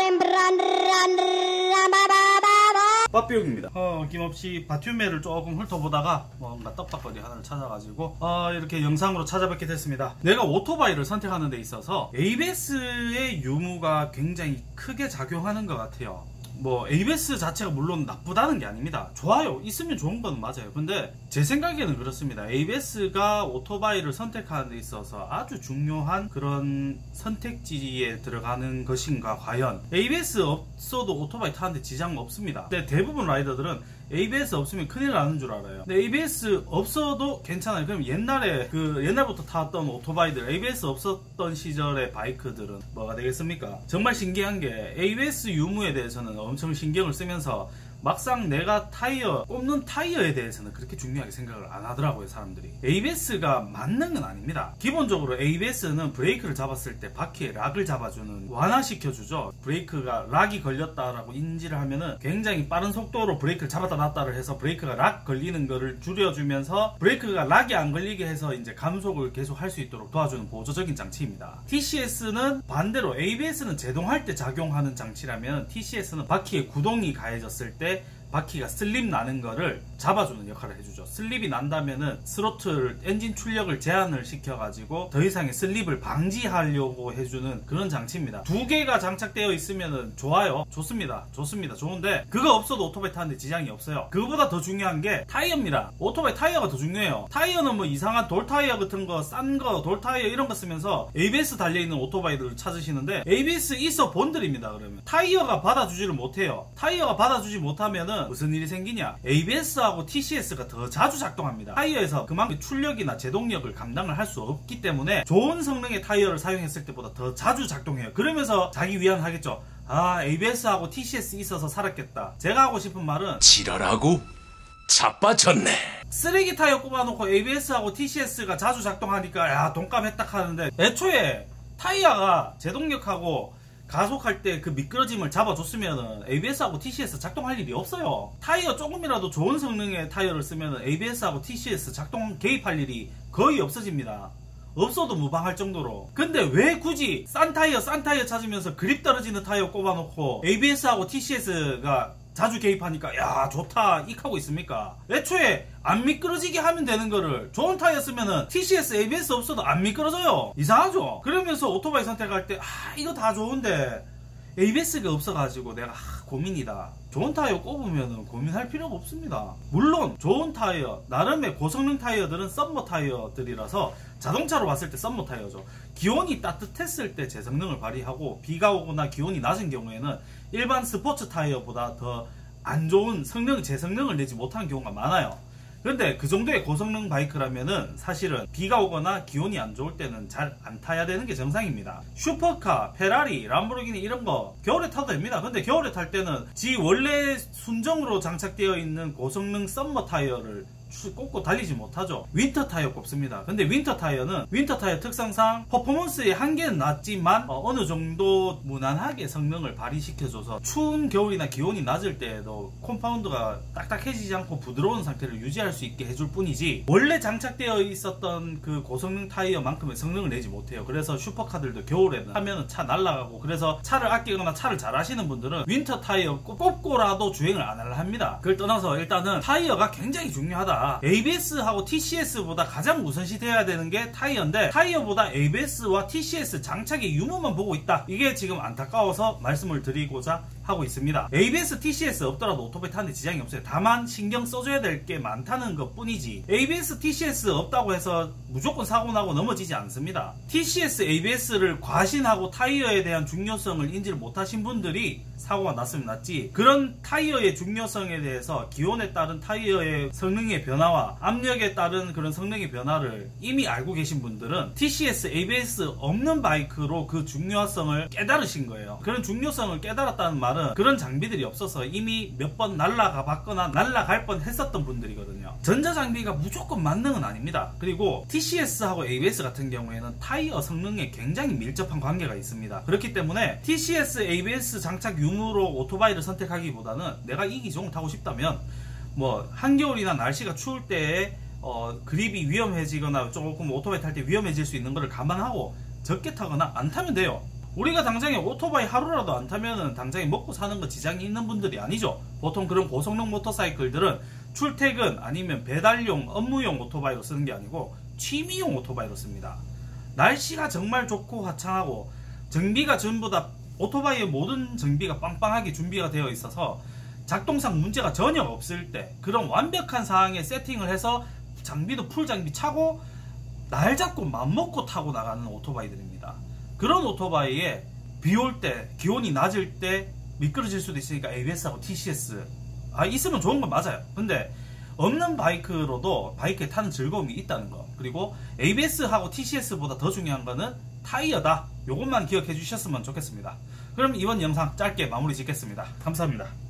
빠삐용입니다. 어김없이 바튜메를 조금 훑어보다가 뭔가 떡밥거리 하나를 찾아가지고 이렇게 영상으로 찾아뵙게 됐습니다. 내가 오토바이를 선택하는 데 있어서 ABS의 유무가 굉장히 크게 작용하는 것 같아요. 뭐 ABS 자체가 물론 나쁘다는 게 아닙니다. 좋아요. 있으면 좋은 건 맞아요. 근데 제 생각에는 그렇습니다. ABS가 오토바이를 선택하는 데 있어서 아주 중요한 그런 선택지에 들어가는 것인가 과연. ABS 없어도 오토바이 타는데 지장 없습니다. 근데 대부분 라이더들은 ABS 없으면 큰일 나는 줄 알아요. 근데 ABS 없어도 괜찮아요. 그럼 옛날부터 타왔던 오토바이들, ABS 없었던 시절의 바이크들은 뭐가 되겠습니까? 정말 신기한 게 ABS 유무에 대해서는 엄청 신경을 쓰면서 막상 내가 꼽는 타이어에 대해서는 그렇게 중요하게 생각을 안 하더라고요, 사람들이. ABS가 만능은 아닙니다. 기본적으로 ABS는 브레이크를 잡았을 때 바퀴에 락을 잡아주는, 완화시켜주죠. 브레이크가 락이 걸렸다라고 인지를 하면은 굉장히 빠른 속도로 브레이크를 잡았다 놨다를 해서 브레이크가 락 걸리는 거를 줄여주면서 브레이크가 락이 안 걸리게 해서 이제 감속을 계속 할 수 있도록 도와주는 보조적인 장치입니다. TCS는 반대로, ABS는 제동할 때 작용하는 장치라면 TCS는 바퀴에 구동이 가해졌을 때 바퀴가 슬립 나는 거를 잡아주는 역할을 해주죠. 슬립이 난다면은 스로틀 엔진 출력을 제한을 시켜가지고 더 이상의 슬립을 방지하려고 해주는 그런 장치입니다. 두 개가 장착되어 있으면은 좋아요. 좋습니다. 좋은데 그거 없어도 오토바이 타는데 지장이 없어요. 그거보다 더 중요한 게 타이어입니다. 오토바이 타이어가 더 중요해요. 타이어는 뭐 이상한 돌타이어 같은 거, 싼 거, 돌타이어 이런 거 쓰면서 ABS 달려있는 오토바이들을 찾으시는데 ABS 있어 본들입니다. 그러면 타이어가 받아주지를 못해요. 타이어가 받아주지 못하면은 무슨 일이 생기냐? ABS하고 TCS가 더 자주 작동합니다. 타이어에서 그만큼 출력이나 제동력을 감당을 할 수 없기 때문에 좋은 성능의 타이어를 사용했을 때보다 더 자주 작동해요. 그러면서 자기 위안하겠죠. ABS하고 TCS 있어서 살았겠다. 제가 하고 싶은 말은 지랄하고 자빠졌네. 쓰레기 타이어 꼽아놓고 ABS하고 TCS가 자주 작동하니까 야 돈값 했다 하는데, 애초에 타이어가 제동력하고 가속할 때 그 미끄러짐을 잡아줬으면은 ABS하고 TCS 작동할 일이 없어요. 타이어 조금이라도 좋은 성능의 타이어를 쓰면은 ABS하고 TCS 작동 개입할 일이 거의 없어집니다. 없어도 무방할 정도로. 근데 왜 굳이 싼 타이어 찾으면서 그립 떨어지는 타이어 꼽아놓고 ABS하고 TCS가 자주 개입하니까 야 좋다 익하고 있습니까? 애초에 안 미끄러지게 하면 되는 거를 좋은 타이어 쓰면은 TCS, ABS 없어도 안 미끄러져요. 이상하죠? 그러면서 오토바이 선택할 때 이거 다 좋은데 ABS가 없어가지고 내가 고민이다. 좋은 타이어 꼽으면 고민할 필요가 없습니다. 물론 좋은 타이어, 나름의 고성능 타이어들은 썸머 타이어들이라서 자동차로 봤을 때 썸머 타이어죠. 기온이 따뜻했을 때 제 성능을 발휘하고 비가 오거나 기온이 낮은 경우에는 일반 스포츠 타이어보다 더 안 좋은 제 성능을 내지 못하는 경우가 많아요. 그런데 그 정도의 고성능 바이크라면은 사실은 비가 오거나 기온이 안 좋을 때는 잘 안 타야 되는 게 정상입니다. 슈퍼카, 페라리, 람보르기니 이런 거 겨울에 타도 됩니다. 근데 겨울에 탈 때는 지 원래 순정으로 장착되어 있는 고성능 썸머 타이어를 꽂고 달리지 못하죠. 윈터 타이어 꼽습니다. 근데 윈터 타이어는 윈터 타이어 특성상 퍼포먼스의 한계는 낮지만 어느 정도 무난하게 성능을 발휘시켜줘서 추운 겨울이나 기온이 낮을 때에도 컴파운드가 딱딱해지지 않고 부드러운 상태를 유지할 수 있게 해줄 뿐이지 원래 장착되어 있었던 그 고성능 타이어만큼의 성능을 내지 못해요. 그래서 슈퍼카들도 겨울에는 하면은 차 날아가고, 그래서 차를 아끼거나 차를 잘 하시는 분들은 윈터 타이어 꼽고라도 주행을 안 하려 합니다. 그걸 떠나서 일단은 타이어가 굉장히 중요하다. ABS하고 TCS보다 가장 우선시 돼야 되는 게 타이어인데, 타이어보다 ABS와 TCS 장착의 유무만 보고 있다. 이게 지금 안타까워서 말씀을 드리고자 하고 있습니다. ABS, TCS 없더라도 오토바이 타는데 지장이 없어요. 다만 신경 써줘야 될 게 많다는 것 뿐이지 ABS, TCS 없다고 해서 무조건 사고 나고 넘어지지 않습니다. TCS, ABS를 과신하고 타이어에 대한 중요성을 인지를 못하신 분들이 사고가 났으면 났지, 그런 타이어의 중요성에 대해서 기온에 따른 타이어의 성능의 변화와 압력에 따른 그런 성능의 변화를 이미 알고 계신 분들은 TCS, ABS 없는 바이크로 그 중요성을 깨달으신 거예요. 그런 중요성을 깨달았다는 말은 그런 장비들이 없어서 이미 몇 번 날아가 봤거나 날아갈 뻔 했었던 분들이거든요. 전자장비가 무조건 만능은 아닙니다. 그리고 TCS하고 ABS 같은 경우에는 타이어 성능에 굉장히 밀접한 관계가 있습니다. 그렇기 때문에 TCS, ABS 장착 유무로 오토바이를 선택하기보다는 내가 이 기종을 타고 싶다면 뭐 한겨울이나 날씨가 추울 때에 그립이 위험해지거나 조금 오토바이 탈 때 위험해질 수 있는 것을 감안하고 적게 타거나 안 타면 돼요. 우리가 당장에 오토바이 하루라도 안 타면은 당장에 먹고 사는 거 지장이 있는 분들이 아니죠. 보통 그런 고성능 모터사이클들은 출퇴근 아니면 배달용, 업무용 오토바이로 쓰는 게 아니고 취미용 오토바이로 씁니다. 날씨가 정말 좋고 화창하고 정비가 전부 다 오토바이의 모든 정비가 빵빵하게 준비가 되어 있어서 작동상 문제가 전혀 없을 때 그런 완벽한 상황에 세팅을 해서 장비도 풀 장비 차고 날 잡고 맘먹고 타고 나가는 오토바이들입니다. 그런 오토바이에 비 올 때, 기온이 낮을 때 미끄러질 수도 있으니까 ABS하고 TCS 있으면 좋은 건 맞아요. 근데 없는 바이크로도 바이크에 타는 즐거움이 있다는 거, 그리고 ABS하고 TCS보다 더 중요한 거는 타이어다. 요것만 기억해 주셨으면 좋겠습니다. 그럼 이번 영상 짧게 마무리 짓겠습니다. 감사합니다.